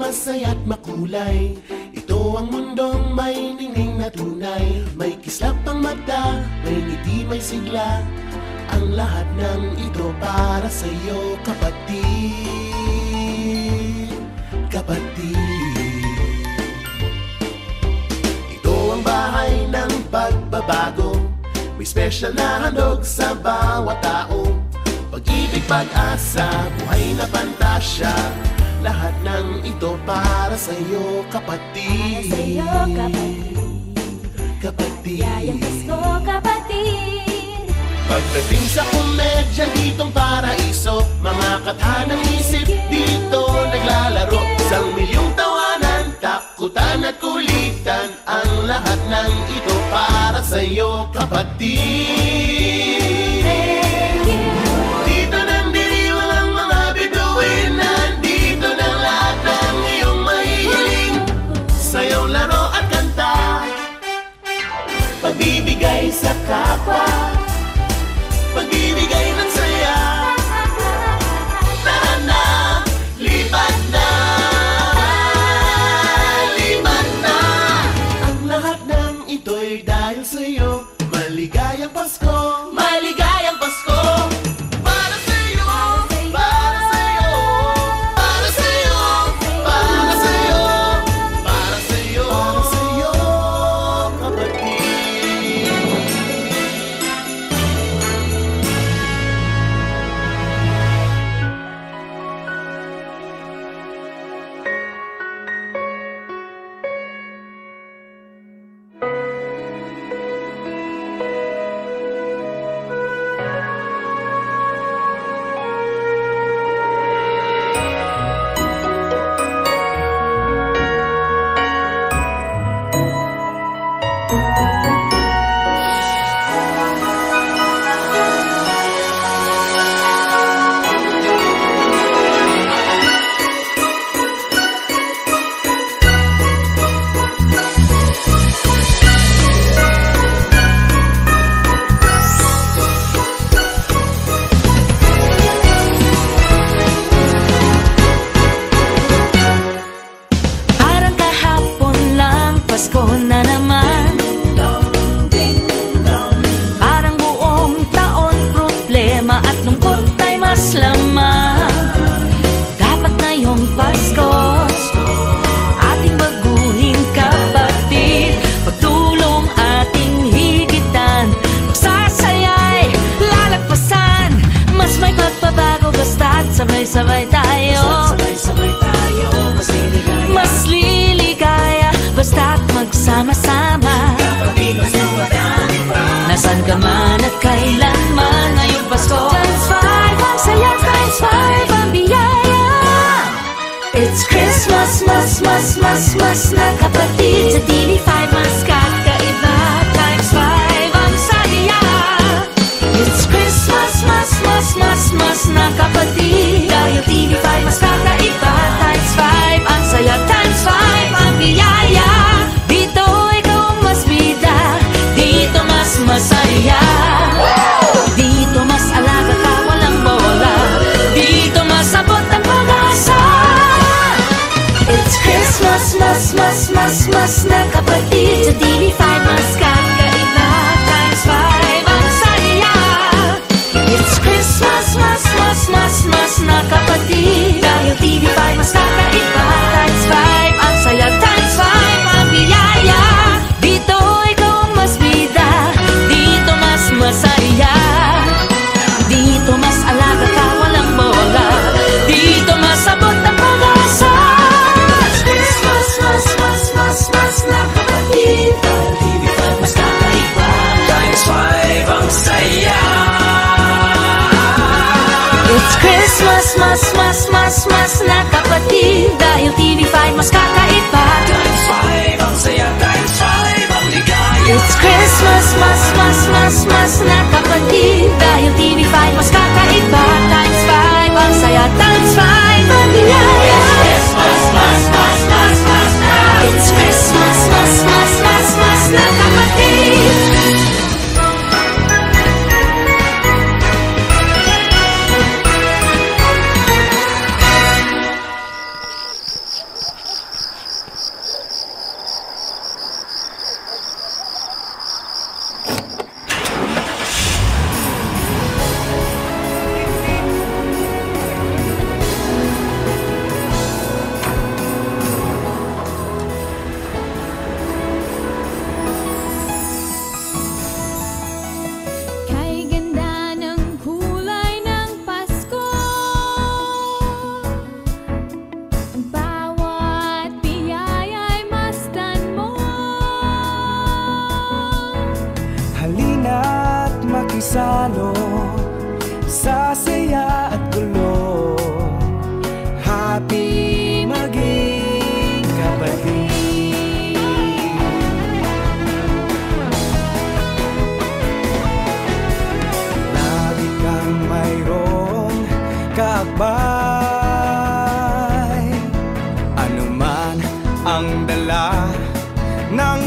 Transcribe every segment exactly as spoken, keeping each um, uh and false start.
masaya't makulay. Ito ang mundong may ningning na tunay. May kislap ang mata, may ngiti, may sigla. Ang lahat ng ito para sa'yo, kapatid. Kapatid. Ito ang bahay ng pagbabago. May special na handog sa bawat tao. Pag-ibig, pag-asa, buhay na pantasya. Lahat ng ito para sa'yo, kapatid. Para sa'yo, kapatid. Kapatid. Yayang Pasko, kapatid. Pagdating sa komedya ditong paraiso, mga kathanang isip dito naglalaro. Isang milyong tawanan, takutan at kulitan. Ang lahat ng ito para sa'yo, kapatid. Dito nang diriwang ang mga bituin. Nandito ng lahat ng iyong mahihiling. Sayaw, laro at kanta, pagbibigay sa kapwa, pagbibigay ng saya. Tara na, lipat na, lipat na. Ang lahat ng ito'y dahil sa'yo. Maligayang Pasko, maligayang Pasko. Para sa'yo, para sa'yo, para sa'yo, para sa'yo, para sa'yo, para sa'yo, kapatid. Sabay-sabay tayo, Sabay-sabay tayo, mas liligaya. mas liligaya, basta't magsama-sama. Kapatid, mas lumadaan pa. Nasaan ka man at kailanman, ngayong Pasko times five, ang saya times five, ang biyaya. It's Christmas, mas, mas, mas, mas na kapatid. Sa T V five, mas kakaiba, times five, ang saya. It's Christmas, mas, mas, mas, mas na kapatid. Dahil T V five, mas kakaiba, times five, ang saya, times five, ang biyaya. Dito ikaw ang mas bida, dito mas masaya. Dito mas alaga ka, walang bola, dito mas abot ang pag-asa. It's Christmas, mas, mas, mas, mas na kapatid. Sa T V five, mas kakaiba, times five, ang saya. It's Christmas, mas, mas, mas, mas na kapatid. Dahil T V five, mas kakaiba, times five, ang saya, times five, ang biyaya. Dito ikaw ang mas bida, dito mas masaya. Dito mas alaga ka, walang bola, dito mas abot ang pag-asa. It's Christmas, mas, mas, mas, mas na kapatid. Dahil T V five, mas kakaiba, Times five, ang saya. It's Christmas, mas, mas, mas, mas na kapatid. Dahil T V five, mas kakaiba. Times five, ang saya. Times five, ang ligaya. It's Christmas, mas, mas, mas, mas na kapatid. Dahil T V five, mas kakaiba. Times five, ang saya. Times five, ang biyaya. It's Christmas, mas, mas, mas, mas na. It's Christmas, mas, mas, mas, mas na kapatid. ang dala ng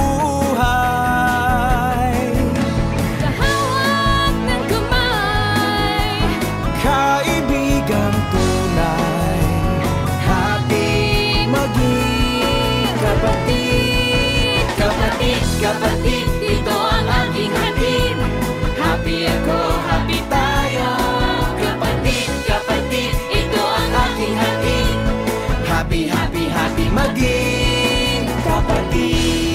buhay. Kahawak ng kamay, Kaibigang tunay, happy maging kapatid. kapatid, kapatid, ito ang aking hatid. Happy ako, happy tayo. Kapatid, kapatid, ito ang aking hatid. Happy, happy, happy maging kapatid.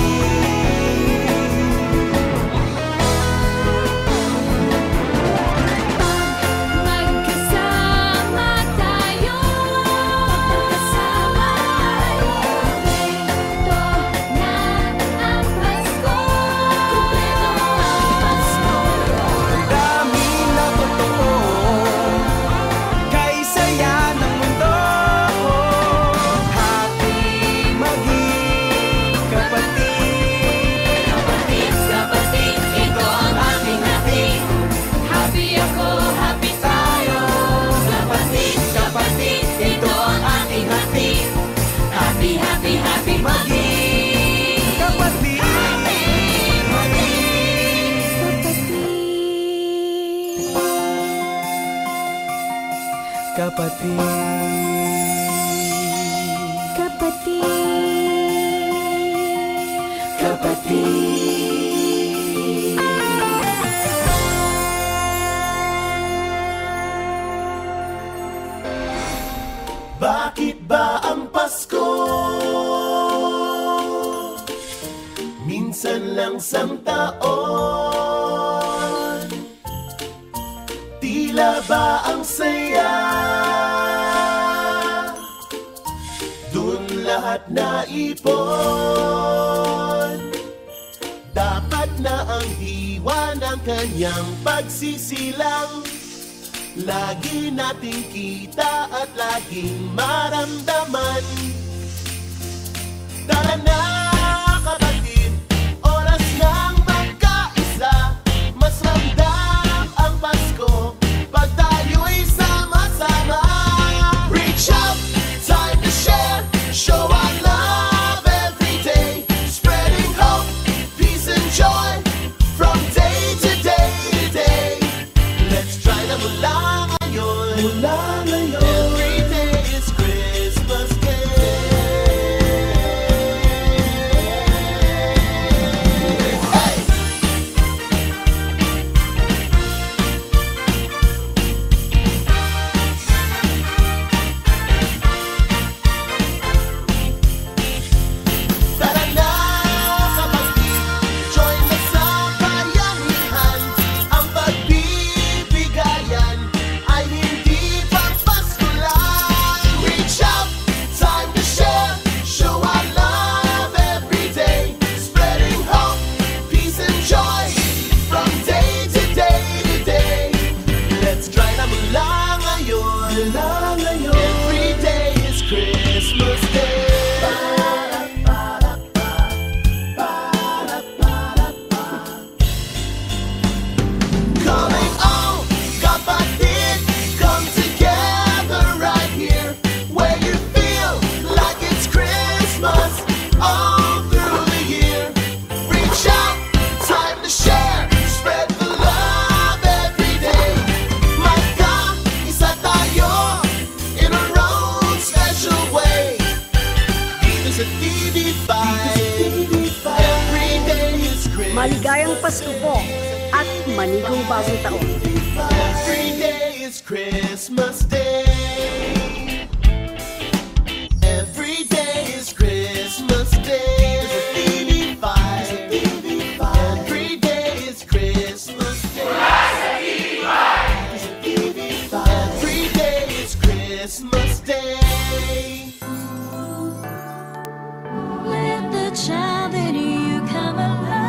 Magkasama tayo, magkasama tayo. Kumpleto na ang Pasko, kumpleto ang Pasko. Dami na totoo, kay saya ng mundo. Happy maging kapatid. Kapatid, kapatid, ito ang aking hatid. Happy ako, happy tayo. Kapatid, kapatid, ito ang aking hatid. Happy, happy, happy maging Kapatid. Kapatid. Kapatid, kapatid. Bakit ba ang Pasko minsan lang sang taon? Tila ba ang saya dun lahat na ipon? Dapat na ang diwa ng kanyang pagsisilang lagi nating kita at laging maramdaman. Tara na kapatid, oras nang magkaisa. Mas ramdam ang Pasko pag tayo'y sama-sama. Reach out, time to share, show our love every day. Spreading hope, peace and joy from day to day to day. Let's try na mula ngayon, mula ngayon. Every day is Christmas Day. Hey! Tara na kapatid, join na sa bayanihan. Ang pagbibigayan ay hindi papasko lang. Reach out, time to share, show our love every day. Spreading hope, peace and joy from day to day to day. Let's try na mula ngayon, mula ngayon. Every day is Christmas Day. Coming on, kapatid, come together right here, where you feel like it's Christmas all through the year. Reach out, time to share, spread the love every day. Magkaisa tayo in our own special way. Dito sa T V five, every day is Christmas. Maligayang Pasko po at manigong bagong taon. Every day is Christmas Day. Every day is Christmas Day. There's a T V five. Every day is Christmas Day. There's a T V five. Every day is Christmas Day. Let the child in you come alive.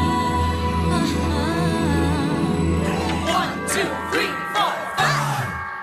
One, two, three, four, five.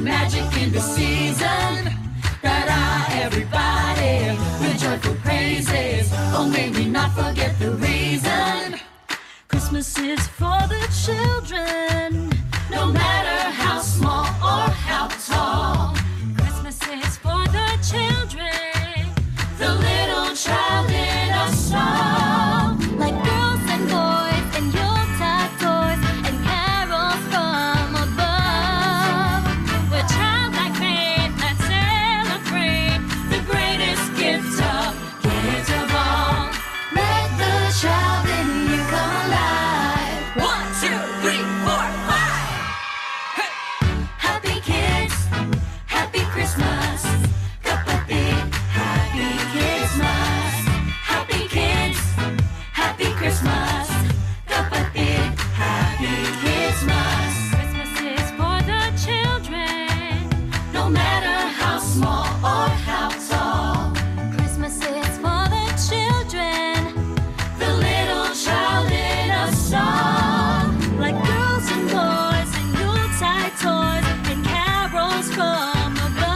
magic in the season. Ta-da, everybody, with joyful praises. Oh, may we not forget the reason. Christmas is for the children, no matter how small or how tall. Christmas is for the children, the little child in us all. Like girls and boys and Yuletide toys and carols from above. We're childlike faith that celebrate the greatest gift of gifts of all. Let the child in you come alive. One, two, three, four, five. Hey. Happy kids, happy Christmas. Kapatid, happy Christmas. Happy kids, happy Christmas. Kapatid, happy Christmas. Christmas is for the children, no matter how small or how tall. Christmas is for the children, the little child in us all. Like girls and boys and Yuletide toys and carols from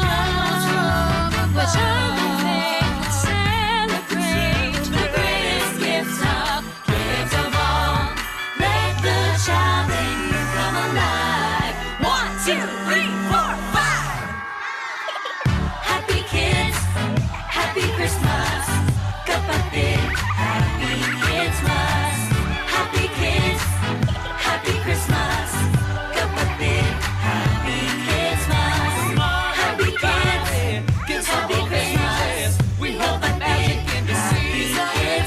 above. We're children faith that celebrate the greatest gift of gifts of all. Let the child in you come alive. One, two, three, four, five. Happy kids, happy Christmas. Kapatid, happy Christmas. Happy kids, happy Christmas. Kapatid, happy Christmas. Happy kids, happy Christmas. We hope that magic in the season.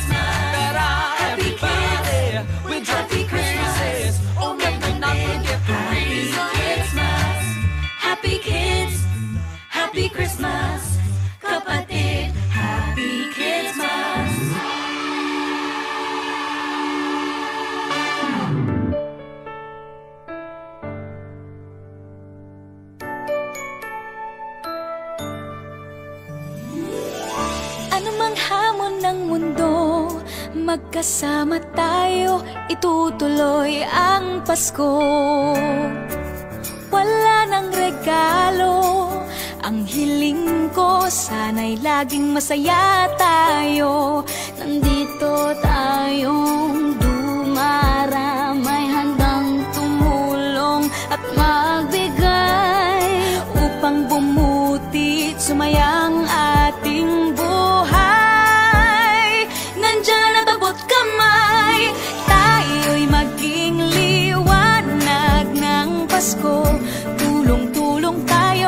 Happy kids, with happy Christmas. Oh, may we not forget the reason. Christmas. Happy kids, happy Christmas. Kapatid, happy Christmas. Anumang hamon ng mundo, magkasama tayo, itutuloy ang Pasko. Wala nang regalo, ang hiling ko, sana'y laging masaya tayo. Nandito tayong dumaramay, handang tumulong at magbigay upang bumuti at sumayang ating buhay. Nandyan at abot kamay, tayo'y maging liwanag ng Pasko. Tulong-tulong tayo,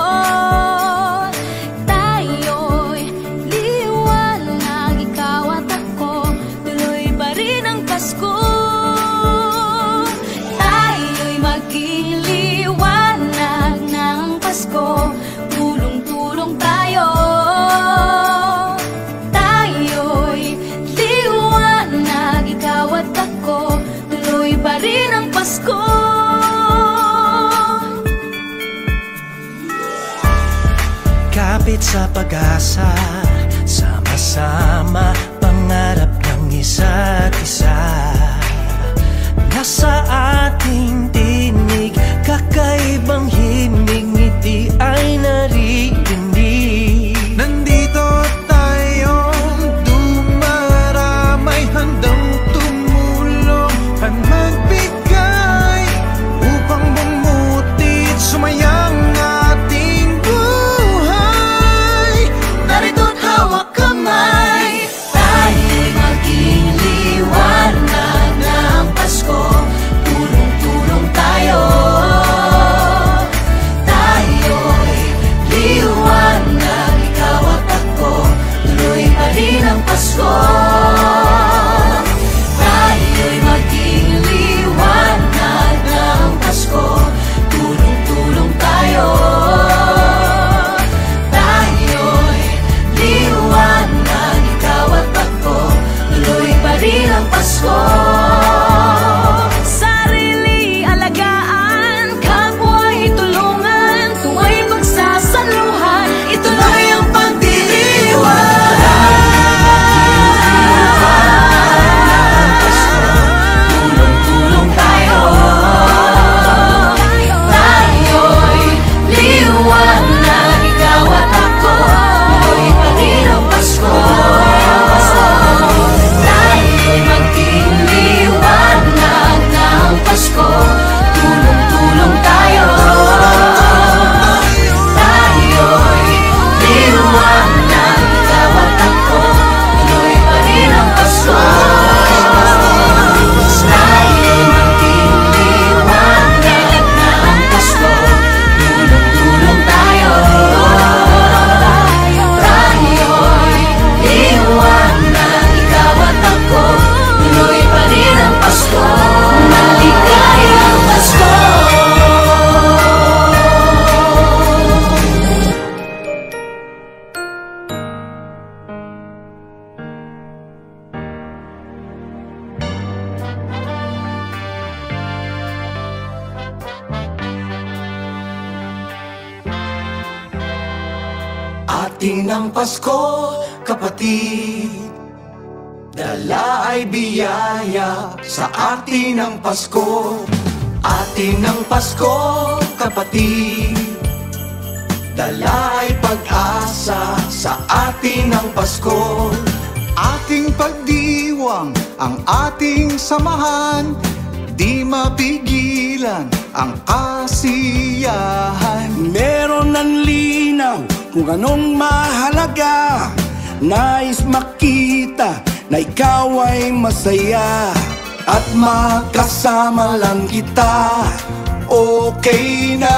tayo'y liwanag, ikaw at ako, tuloy pa rin ang Pasko. Tayo'y maging liwanag ng Pasko. Tulong-tulong tayo, tayo'y liwanag, ikaw at ako, tuloy pa rin ang Pasko. Kapit sa pag-asa, sama-sama, pangarap ng isa't isa. Nasa ating tinig, kakaibang himig, ngiti ay naririnig. Nandito tayong dumaramay, handang tumulong at magbigay upang bumuti at sumayang ating buhay. Narito't hawak kamay, tayo'y maging liwanag ng Pasko. Tulong-tulong tayo, ating ang Pasko, kapatid. Dala ay biyaya sa atin ang Pasko, atin ang Pasko, kapatid. Dala ay pag-asa sa atin ang Pasko. Ating pagdiwang ang ating samahan, di mapigilan ang kasiyahan. Meron ng linaw kung anong mahalaga, nais makita na ikaw ay masaya, at makasama lang kita, okay na.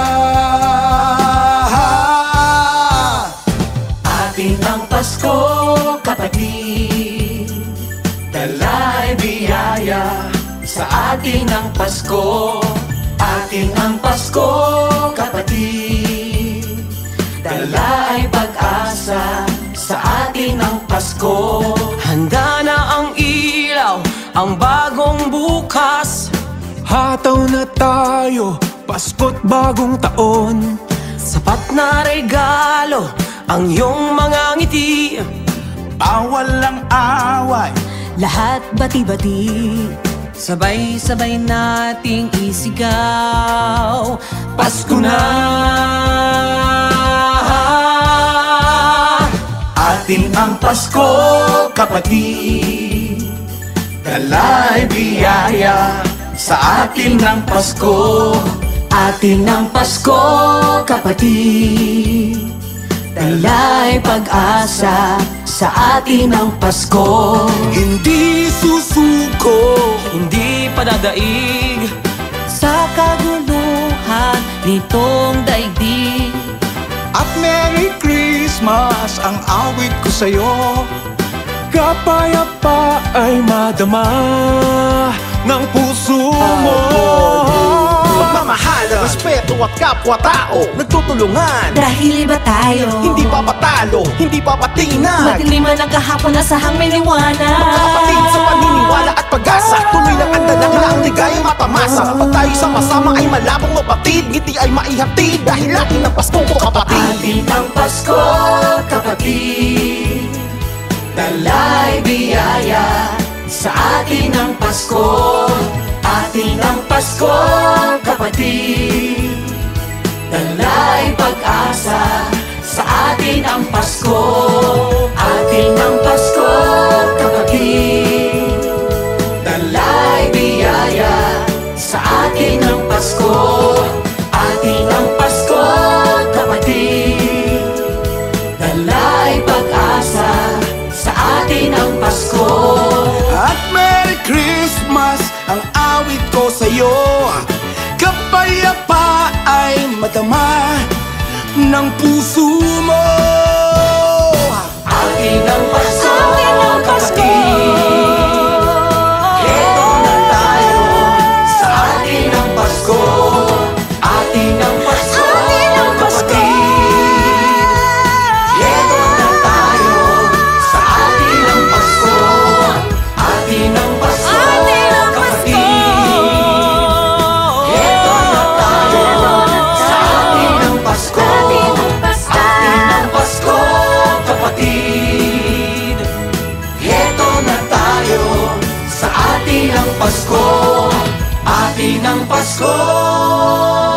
Atin ang Pasko, kapatid. Dala'y biyaya sa atin ang Pasko, atin ang Pasko, kapatid. Dala'y pag-asa sa atin ang Pasko. Handa na ang ilaw, ang bagong bukas. Hataw na tayo, Pasko't bagong taon. Sapat na regalo ang iyong mga ngiti. Bawal ang away, Lahat bati-bati, sabay-sabay nating isigaw, Pasko na! Atin ang Pasko, kapatid. Dala'y biyaya sa atin ang Pasko, atin ang Pasko, kapatid. Dala'y pag-asa sa atin ang Pasko. hindi susuko, hindi padadaig. Sa kaguluhan nitong daigdig, At Merry Christmas ang awit ko sa'yo. Kapayapa ay madama ng puso mo. Pagmamahal, respeto at kapwa-tao, nagtutulungan. dahil iba tayo. Hindi pa patalo, hindi pa patinag. Madilim man ang kahapon, nasahang may liwanag. Magkakapatid sa paniniwala at pag-asa, tuloy lang ang dalang lang, ligay ang matamasa. Pag tayo sama-sama ay malabong mapatid, ngiti ay maihatid, dahil atin ang Pasko ko, kapatid. Atin ang Pasko, kapatid. Dala'y biyaya sa atin ang Pasko, atin ang Pasko, kapatid. Dala'y pag-asa sa atin ang Pasko, atin ang Pasko, kapatid. Dala'y biyaya sa atin ang Pasko, atin ang Pasko, kapatid. Dala'y pag-asa sa atin ang Pasko. At Merry Christmas ang awit ko sa'yo. Kapayapa ay madama ng puso mo. Atin ang Pasko, kapatid. Ito na tayo sa atin ang Pasko, atin ang Pasko, kapatid. Ito na tayo sa atin ang Pasko, atin ang Pasko, kapatid. Ito na tayo sa atin ang Pasko, atin ang Pasko, kapatid. Ito na tayo sa atin ang Pasko, atin ang Pasko.